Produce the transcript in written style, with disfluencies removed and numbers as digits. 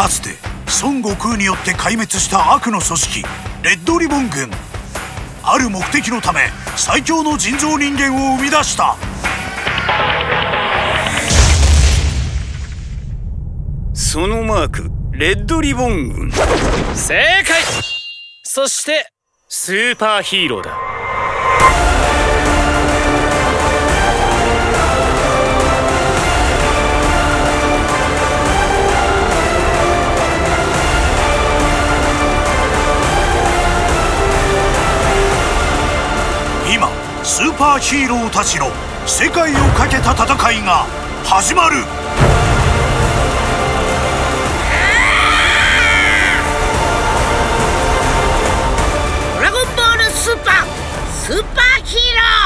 かつて孫悟空によって壊滅した悪の組織レッドリボン軍。ある目的のため最強の人造人間を生み出した。 そのマーク、レッドリボン軍。 正解。そしてスーパーヒーローだ。 今スーパーヒーローたちの世界をかけた戦いが始まる。 ドラゴンボールスーパーヒーロー